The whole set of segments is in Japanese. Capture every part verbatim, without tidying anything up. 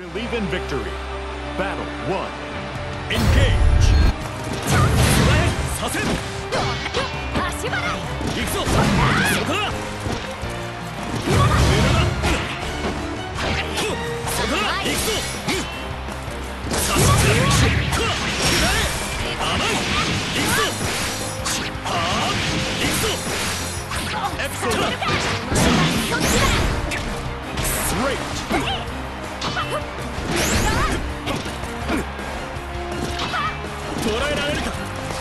Believe in victory. Battle one. Engage. させん。足払い。行くぞ。そこだ。そこだ。行くぞ。させて。くらえ。甘い。行くぞ。はあ。行くぞ。エクソだ。Straight. 捉えられるか。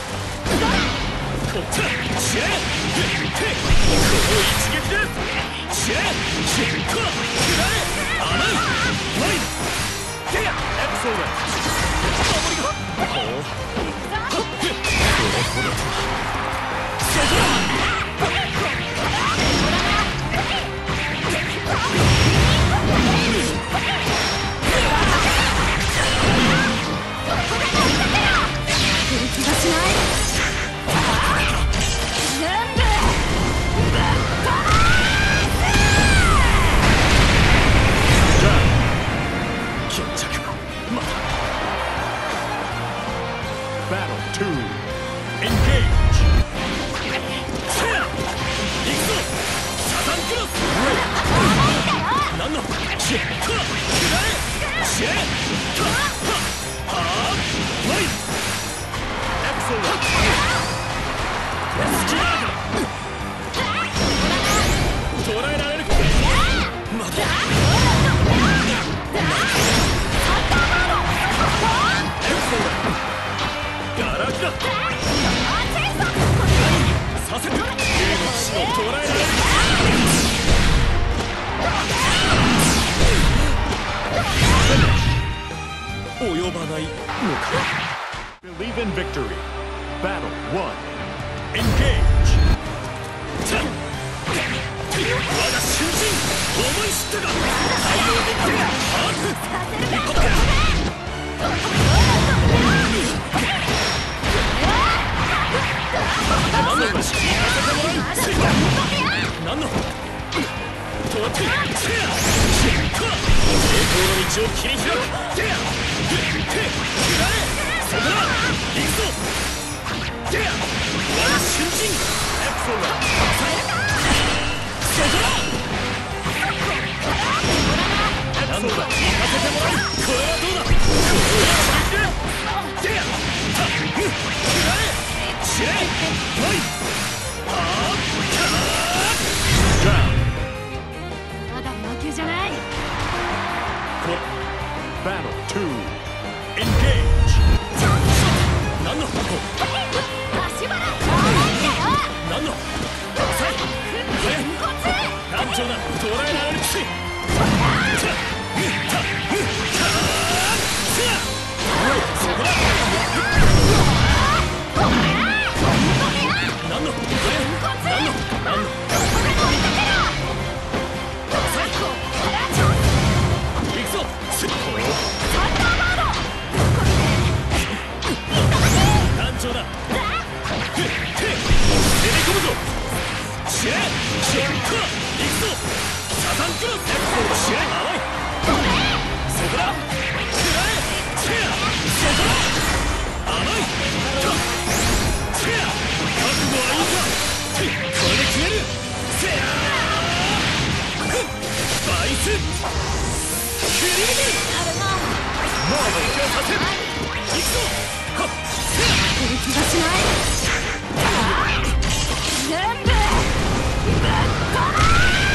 こっちだ。シェー。この一撃で。シェー。シェー。くらえ。甘い。ワイド。ケア。エクソレント。守りが。ほう。これほどとは。そこだ。気がしない。全部ぶっ飛ばす。決着。また。Battle two. Engage. 行くぞ。サタンクロス。何の。シェック。くらえ。シェック。はあ。ワイド。捉えられるか。まだ。ガラクだ。させて。ゲーム騎士を捉えられる。及ばないのか。Believe in victory. Battle one. Engage. 我が囚人、思い知ったか。対応できる。はっ。一発だ。何の話聞かせてもらう。何の。とって。シェア。シェア。栄光の道を切り開く。シェア。手。くらえ。そこだ。行くぞ。我が囚人。エクソレント。そこだ。エクソレント。行かせてもらう。これはどうだ。これはデア。タッグ。くらえ。シェイ。ワイ。はあ。カー。まだ負けじゃない。Battle two. Engage. 何の。何の。団長だ。捉えられるし。そこだ。何の。何の。何の。行くぞ。団長だ。攻め込むぞ。シェー。シェー。行くぞ。サタンクロス。シェー。甘い。そこだ。くらえ。シェア。そこだ。甘い。シェア。覚悟はいいか。これで決める。シェア。バイス。クリーム。もう勉強させる。行くぞ。はっ。シェア。来る気がしない。全部ぶっ飛ばす。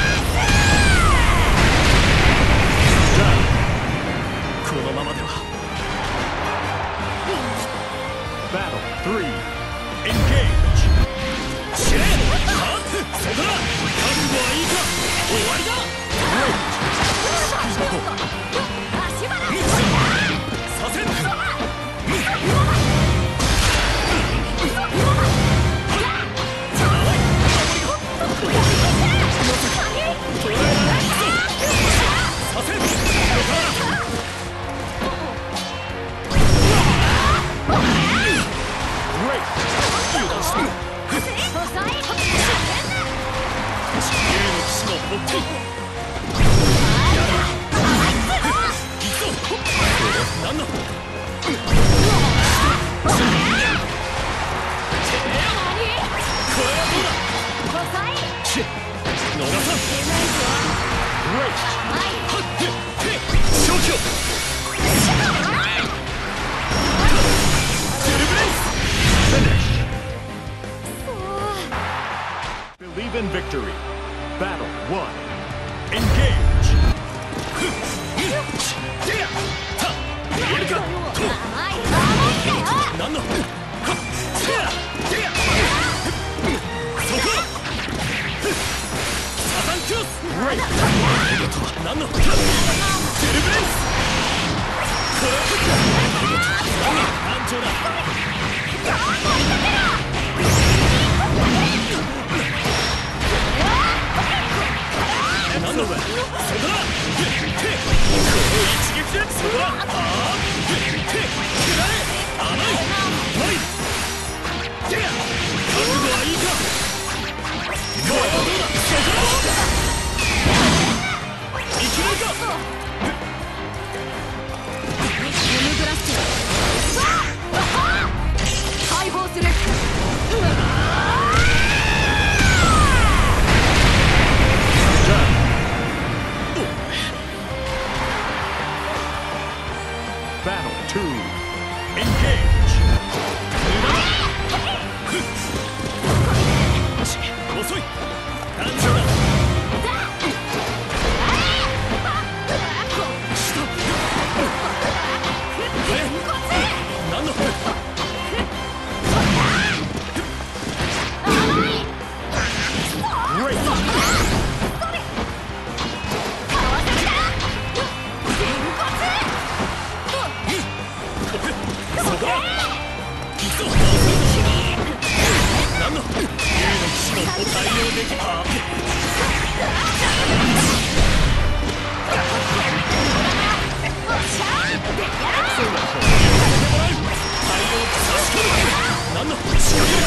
このままでは。Battle three. Engage. シェー。はっ。そこだ。覚悟はいいか。終わりだ。足払い。させん。 何の逃さん消去 Believe in victory. Battle one. Engage. 何の何のデルブレイス安城だ何のそこだ一撃でそこだああ食らえ甘い甘い覚悟はいいかこれはどうだそこだ生きるかユムグラッシュ解放する Battle two. Engage. 遅い安城だ何の何の竜の騎士の対応できた何の仕掛ける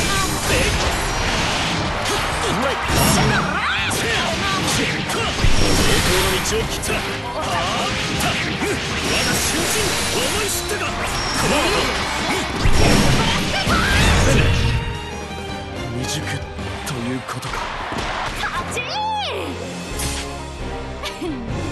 栄光の道を切ったあった我が囚人思い知ったかこの未熟ということか勝ち